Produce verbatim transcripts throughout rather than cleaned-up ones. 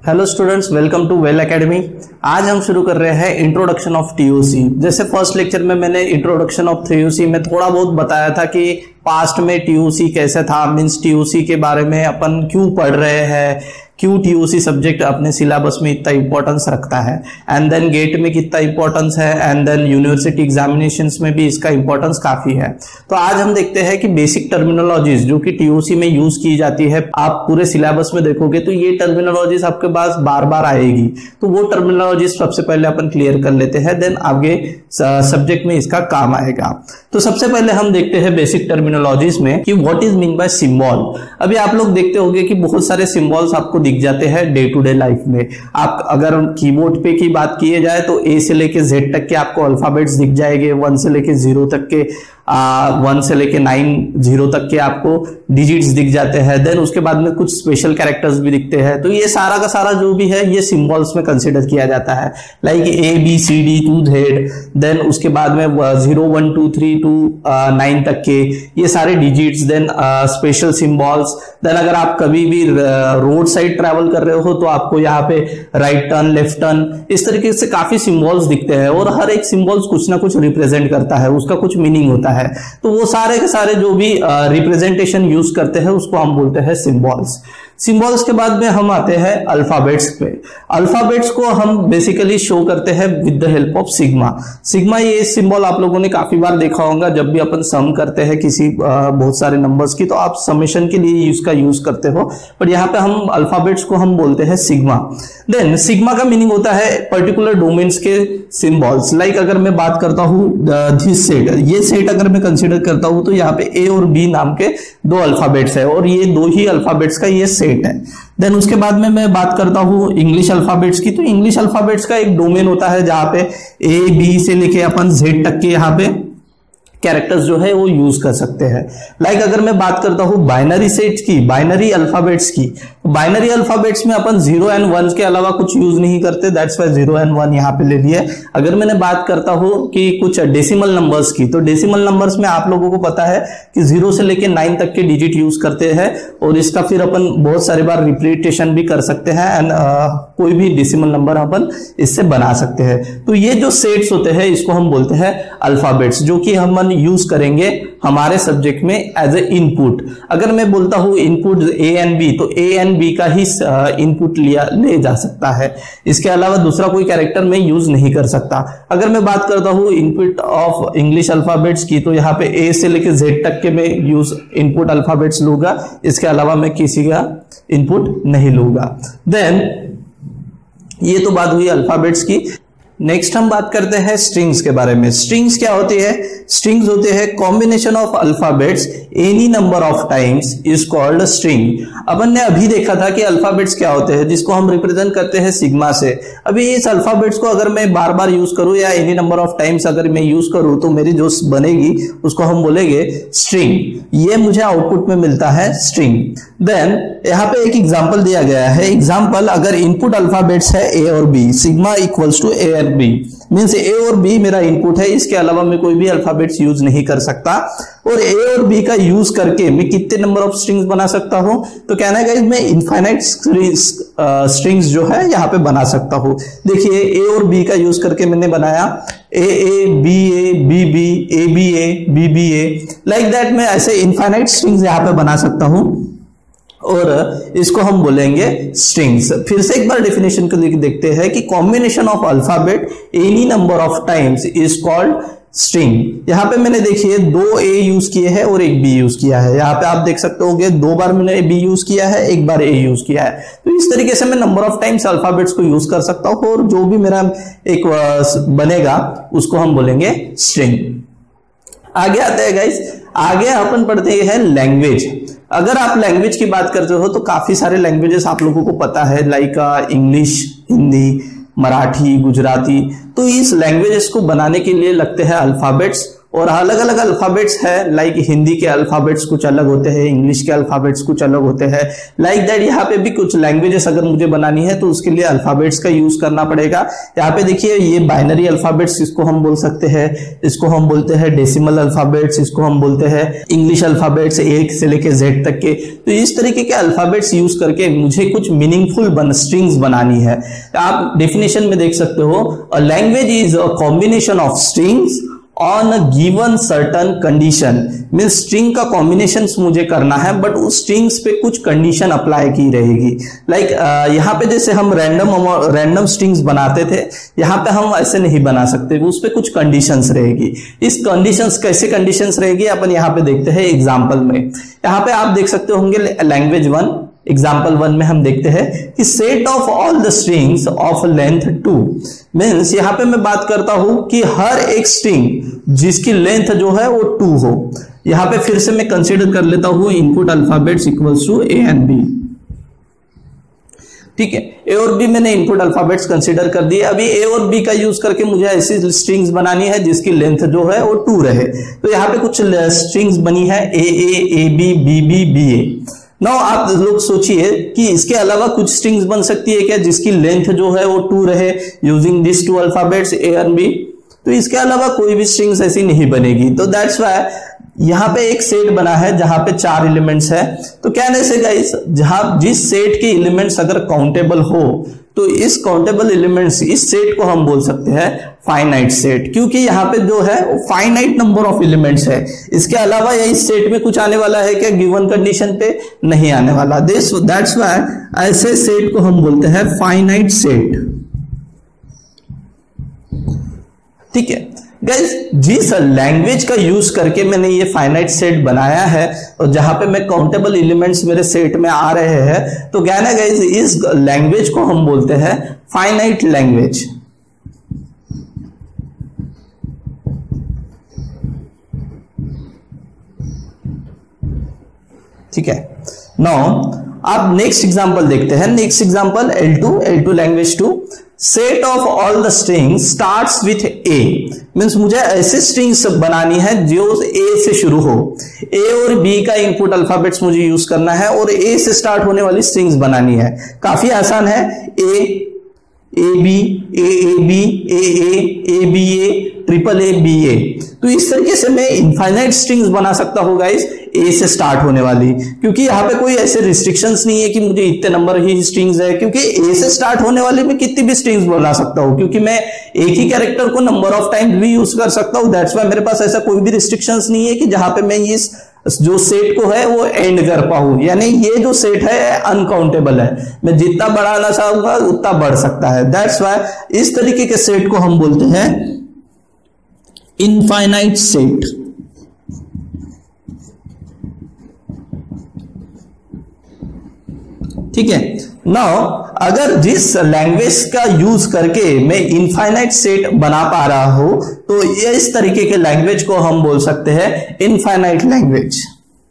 Hello students, welcome to Well Academy. आज हम शुरू कर रहे हैं इंट्रोडक्शन ऑफ टीओसी। जैसे फर्स्ट लेक्चर में मैंने इंट्रोडक्शन ऑफ टीओसी में थोड़ा बहुत बताया था कि पास्ट में टीओसी कैसे था, मींस टीओसी के बारे में अपन क्यों पढ़ रहे हैं, क्यों टीओसी सब्जेक्ट अपने सिलेबस में इतना इंपॉर्टेंस रखता है, एंड देन गेट में कितना इंपॉर्टेंस है, एंड देन यूनिवर्सिटी एग्जामिनेशंस में भी इसका इंपॉर्टेंस काफी है। तो आज हम देखते हैं कि बेसिक टर्मिनोलॉजीज जो कि टीओसी में यूज की जाती है, आप पूरे सिलेबस में देखोगे तो ये टर्मिनोलॉजीज आपके पास बार बार आएगी। तो वो टर्मिनोलॉजीज सबसे पहले अपन क्लियर कर लेते हैं, देन आगे सब्जेक्ट में इसका काम आएगा। तो सबसे पहले हम देखते हैं बेसिक टर्मिनोलॉजीज में कि what is mean by symbol. अभी आप लोग देखते होंगे कि बहुत सारे सिंबल्स आपको दिख जाते हैं डे टू डे लाइफ में। आप अगर कीबोर्ड पे की बात किए जाए तो ए से लेके जेड तक के आपको अल्फाबेट्स दिख जाएंगे, वन से लेके जीरो तक के आ, वन से लेके नाइन जीरो तक के आपको डिजिट्स दिख जाते हैं। देन उसके बाद में कुछ स्पेशल कैरेक्टर्स भी दिखते हैं। तो ये सारा का सारा जो भी है ये सिंबल्स में कंसिडर किया जाता है, like A B C D to Z. Then उसके बाद में zero one two three two nine तक के ये सारे digits, then special symbols. Then अगर आप कभी भी रोड साइड ट्रैवल कर रहे हो तो आपको यहाँ पे राइट टर्न, लेफ्ट टर्न, इस तरीके से काफी सिंबल्स दिखते हैं और हर एक सिंबल्स कुछ ना कुछ रिप्रेजेंट करता है, उसका कुछ मीनिंग होता है। तो वो सारे के सारे जो भी रिप्रेजेंटेशन यूज करते हैं उसको हम बोलते हैं सिंबल्स। सिंबल्स के बाद में हम आते हैं अल्फाबेट्स पे। अल्फाबेट्स को हम बेसिकली शो करते हैं with the help of sigma. Sigma ये सिंबल आप लोगों ने काफी बार देखा होगा, जब भी अपन सम करते हैं किसी बहुत सारे नंबर्स की तो आप समेशन के लिए इसका यूज करते हो, पर यहाँ पे हम अल्फाबेट्स को हम बोलते हैं सिग्मा। देन सिग्मा का मीनिंग होता है पर्टिकुलर डोमेन्स के सिंबल्स। लाइक अगर मैं बात करता हूँ दिस सेट, ये सेट अगर मैं कंसिडर करता हूँ तो यहाँ पे ए और बी नाम के दो अल्फाबेट्स है और ये दो ही अल्फाबेट्स का ये सेट है। देन उसके बाद में मैं बात करता हूँ इंग्लिश अल्फाबेट्स की, तो इंग्लिश अल्फाबेट्स का एक डोमेन होता है जहां पे ए बी से लेके अपन जेड तक के यहाँ पे कैरेक्टर्स जो है वो यूज कर सकते हैं। लाइक like अगर मैं बात करता हूँ बाइनरी सेट्स की, बाइनरी अल्फाबेट्स की, बाइनरी अल्फाबेट्स में अपन जीरो एंड वन के अलावा कुछ यूज नहीं करते, that's why zero and one यहाँ पे ले लिए। अगर मैंने बात करता हूँ कि कुछ डेसिमल नंबर्स की, तो डेसिमल नंबर्स में आप लोगों को पता है कि जीरो से लेके नाइन तक के डिजिट यूज करते हैं और इसका फिर अपन बहुत सारी बार रिप्रेजेंटेशन भी कर सकते हैं एंड कोई भी डेसिमल नंबर अपन इससे बना सकते हैं। तो ये जो सेट्स होते हैं इसको हम बोलते हैं अल्फाबेट्स, जो कि हम यूज करेंगे हमारे सब्जेक्ट में एज ए इनपुट। अगर मैं बोलता हूं इनपुट ए एंड बी, तो ए एंड बी का ही इनपुट लिया ले जा सकता है, इसके अलावा दूसरा कोई कैरेक्टर में यूज नहीं कर सकता। अगर मैं बात करता हूं इनपुट ऑफ इंग्लिश अल्फाबेट्स की, तो यहाँ पे ए से लेकर जेड तक के मैं यूज इनपुट अल्फाबेट्स लूंगा, इसके अलावा मैं किसी का इनपुट नहीं लूंगा। देन ये तो बात हुई अल्फाबेट्स की। नेक्स्ट हम बात करते हैं स्ट्रिंग्स के बारे में। स्ट्रिंग्स क्या होती है? स्ट्रिंग्स होते हैं combination of alphabets any number of times is called string. अपन ने अभी देखा था कि अल्फाबेट्स क्या होते हैं, जिसको हम रिप्रेजेंट करते हैं सिग्मा से। अभी इस अल्फाबेट्स को अगर मैं बार बार यूज करूं या एनी नंबर ऑफ टाइम्स अगर मैं यूज करूं तो मेरी जो बनेगी उसको हम बोलेंगे स्ट्रिंग। ये मुझे आउटपुट में मिलता है स्ट्रिंग। देन यहाँ पे एक एग्जाम्पल दिया गया है। एग्जाम्पल, अगर इनपुट अल्फाबेट्स है ए और B, sigma equals to A and B, means A और बी मेरा इनपुट है, इसके अलावा मैं कोई भी अल्फाबेट्स यूज नहीं कर सकता। और ए और बी का यूज करके मैं कितने नंबर ऑफ स्ट्रिंग्स बना सकता हूं? तो कहना है गाइस मैं इनफाइनाइट स्ट्रिंग्स जो है यहाँ पे बना सकता हूं। देखिए ए और बी का यूज करके मैंने बनाया A A B A B B A B A B B A, like that मैं ऐसे इनफाइनाइट स्ट्रिंग्स यहाँ पे बना सकता हूं और इसको हम बोलेंगे स्ट्रिंग्स। फिर से एक बार डेफिनेशन को देखते हैं कि combination of alphabet any number of times is called string. यहाँ पे मैंने देखिए दो ए यूज किए हैं और एक बी यूज किया है। यहाँ पे आप देख सकते होंगे दो बार मैंने बी यूज किया है, एक बार ए यूज किया है। तो इस तरीके से मैं नंबर ऑफ टाइम्स अल्फाबेट्स को यूज कर सकता हूँ और जो भी मेरा एक बनेगा उसको हम बोलेंगे स्ट्रिंग। आगे आते हैं गाइस, आगे अपन पढ़ते हैं लैंग्वेज। अगर आप लैंग्वेज की बात करते हो तो काफी सारे लैंग्वेजेस आप लोगों को पता है, लाइक इंग्लिश, हिंदी, मराठी, गुजराती। तो इस लैंग्वेजेस को बनाने के लिए लगते हैं अल्फाबेट्स और अलग अलग अल्फाबेट्स है, लाइक हिंदी के अल्फाबेट्स कुछ अलग होते हैं, इंग्लिश के अल्फाबेट्स कुछ अलग होते हैं, लाइक दैट यहाँ पे भी कुछ लैंग्वेजेस अगर मुझे बनानी है तो उसके लिए अल्फाबेट्स का यूज करना पड़ेगा। यहाँ पे देखिए ये बाइनरी अल्फाबेट्स, इसको हम बोल सकते हैं, इसको हम बोलते हैं डेसिमल अल्फाबेट्स, इसको हम बोलते हैं इंग्लिश अल्फाबेट्स एक से लेके जेड तक के। तो इस तरीके के अल्फाबेट्स यूज करके मुझे कुछ मीनिंगफुल बन स्ट्रिंग्स बनानी है। आप डेफिनेशन में देख सकते हो, a language is a combination of strings on a given certain condition. Means string का कॉम्बिनेशन मुझे करना है, बट उस स्ट्रिंग्स पे कुछ कंडीशन अप्लाई की रहेगी। लाइक like, यहाँ पे जैसे हम रैंडम रैंडम स्ट्रिंग्स बनाते थे, यहाँ पे हम ऐसे नहीं बना सकते, उस पे कुछ कंडीशंस रहेगी। इस कंडीशंस कैसे कंडीशंस रहेगी अपन यहाँ पे देखते हैं एग्जाम्पल में। यहाँ पे आप देख सकते होंगे लैंग्वेज वन, एग्जाम्पल वन में हम देखते हैं कि set of all the strings of length two. Means यहाँ पे मैं बात करता हूं कि हर एक स्ट्रिंग जिसकी लेंथ जो है वो टू हो। यहाँ पे फिर से मैं कंसीडर कर लेता हूं input alphabets equals to A and B. ठीक है, ए और बी मैंने इनपुट अल्फाबेट्स कंसीडर कर दिए। अभी ए और बी का यूज करके मुझे ऐसी स्ट्रिंग्स बनानी है जिसकी लेंथ जो है वो टू रहे। तो यहाँ पे कुछ स्ट्रिंग्स बनी है A A A B B B B A. Now आप लोग सोचिए कि इसके अलावा कुछ स्ट्रिंग्स बन सकती है क्या जिसकी लेंथ जो है वो टू रहे using this two alphabets A and B? तो इसके अलावा कोई भी स्ट्रिंग्स ऐसी नहीं बनेगी। तो दैट्स व्हाई यहाँ पे एक सेट बना है जहां पे चार एलिमेंट्स है। तो कहने से गाइस, जहां जिस सेट के एलिमेंट्स अगर काउंटेबल हो तो इस काउंटेबल एलिमेंट्स, इस सेट को हम बोल सकते हैं फाइनाइट सेट, क्योंकि यहाँ पे जो है वो फाइनाइट नंबर ऑफ एलिमेंट्स है। इसके अलावा या इस सेट में कुछ आने वाला है क्या गिवन कंडीशन पे? नहीं आने वाला। दिस दैट्स व्हाई ऐसे सेट को हम बोलते हैं फाइनाइट सेट। ठीक है गाइस, जिस लैंग्वेज का यूज करके मैंने ये फाइनाइट सेट बनाया है और जहां पे मैं काउंटेबल एलिमेंट्स मेरे सेट में आ रहे हैं, तो क्या ना गाइस, इस लैंग्वेज को हम बोलते हैं फाइनाइट लैंग्वेज। ठीक है, नाउ आप नेक्स्ट एग्जांपल देखते हैं। Next example L two, L two language two. Set of all the strings starts with A. Means मुझे ऐसे स्ट्रिंग्स बनानी है जो ए से शुरू हो। ए और बी का इनपुट अल्फाबेट्स मुझे यूज करना है और ए से स्टार्ट होने वाली स्ट्रिंग्स बनानी है। काफी आसान है। A A B A A B A A A B A triple A B A. तो इस तरीके से मैं इनफाइनाइट स्ट्रिंग्स बना सकता हूँ गाइस, ए से स्टार्ट होने वाली, क्योंकि यहाँ पे कोई ऐसे रिस्ट्रिक्शंस नहीं है कि मुझे इतने नंबर ही स्ट्रिंग्स है, क्योंकि ए से स्टार्ट होने वाली में कितनी भी स्ट्रिंग्स बना सकता हूँ, क्योंकि मैं एक ही कैरेक्टर को नंबर ऑफ टाइम्स भी यूज कर सकता हूँ। दैट्स व्हाई मेरे पास ऐसा कोई भी रिस्ट्रिक्शंस नहीं है कि जहां पे मैं इस जो सेट को है वो एंड कर पाऊं। यानी ये जो सेट है अनकाउंटेबल है, मैं जितना बढ़ाना चाहूंगा उतना बढ़ सकता है। दैट्स व्हाई इस तरीके के सेट को हम बोलते हैं इनफाइनाइट सेट। ठीक है, नाउ अगर जिस लैंग्वेज का यूज करके मैं इनफाइनाइट सेट बना पा रहा हूं तो ये इस तरीके के लैंग्वेज को हम बोल सकते हैं इनफाइनाइट लैंग्वेज।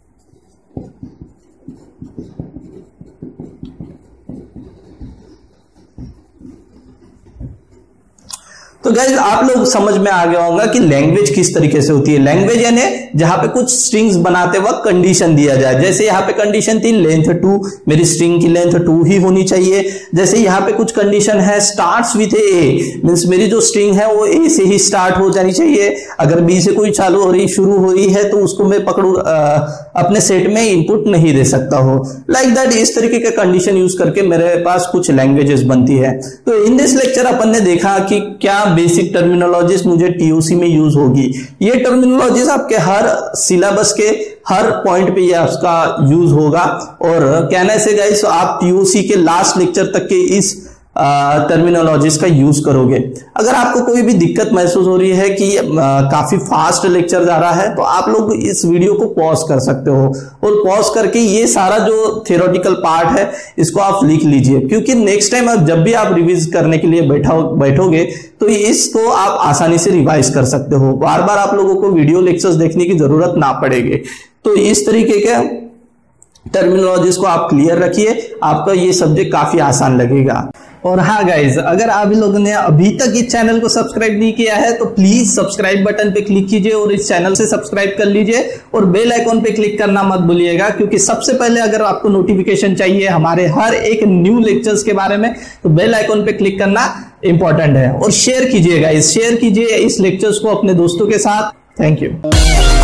तो गाइज आप लोग समझ में आ गया होगा कि लैंग्वेज किस तरीके से होती है। लैंग्वेज यानी जहां पे कुछ स्ट्रिंग्स बनाते वक्त कंडीशन दिया जाए। जैसे यहाँ पे कंडीशन थी लेंथ टू, मेरी स्ट्रिंग की लेंथ टू ही होनी चाहिए। जैसे यहाँ पे कुछ कंडीशन है स्टार्ट्स विथ ए, मींस मेरी जो स्ट्रिंग है वो ए से ही स्टार्ट हो जानी चाहिए। अगर बी से कोई चालू हो रही शुरू हो रही है तो उसको मैं पकड़ू अपने सेट में इनपुट नहीं दे सकता हो। लाइक दैट इस तरीके का कंडीशन यूज करके मेरे पास कुछ लैंग्वेजेस बनती है। तो इन दिस लेक्चर अपन ने देखा कि क्या बेसिक टर्मिनोलॉजीज मुझे टीओसी में यूज होगी। ये टर्मिनोलॉजीज आपके हर सिलेबस के हर पॉइंट पे ये आपका यूज होगा। और कहने से गाइस आप टीओसी के लास्ट लेक्चर तक के इस टर्मिनोलॉजीज का यूज करोगे। अगर आपको कोई भी दिक्कत महसूस हो रही है कि आ, काफी फास्ट लेक्चर जा रहा है तो आप लोग इस वीडियो को पॉज कर सकते हो और पॉज करके ये सारा जो थियोरेटिकल पार्ट है इसको आप लिख लीजिए, क्योंकि नेक्स्ट टाइम आप जब भी आप रिवीज करने के लिए बैठा बैठोगे तो इसको आप आसानी से रिवाइज कर सकते हो। बार बार आप लोगों को वीडियो लेक्चर्स देखने की जरूरत ना पड़ेगी। तो इस तरीके के टर्मिनोलॉजीज को आप क्लियर रखिए, आपका ये सब्जेक्ट काफी आसान लगेगा। और हाँ गाइज, अगर आप लोगों ने अभी तक इस चैनल को सब्सक्राइब नहीं किया है तो प्लीज सब्सक्राइब बटन पे क्लिक कीजिए और इस चैनल से सब्सक्राइब कर लीजिए और बेल आइकॉन पे क्लिक करना मत भूलिएगा, क्योंकि सबसे पहले अगर आपको नोटिफिकेशन चाहिए हमारे हर एक न्यू लेक्चर्स के बारे में तो बेल आइकॉन पे क्लिक करना इंपॉर्टेंट है। और शेयर कीजिएगा, इस शेयर कीजिए इस लेक्चर्स को अपने दोस्तों के साथ। Thank you.